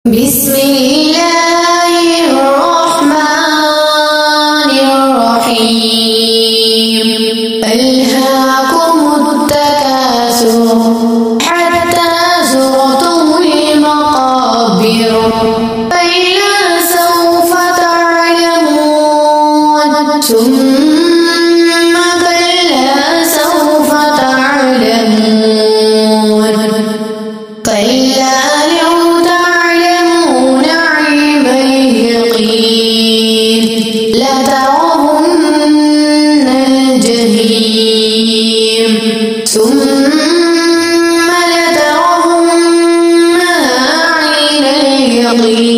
بسم الله الرحمن الرحيم ألهاكم التكاثر حتى زرتم المقابر كلا سوف تعلمون ثم كلا سوف تعلمون كلا لترون الجحيم ثم لترونها عين اليقين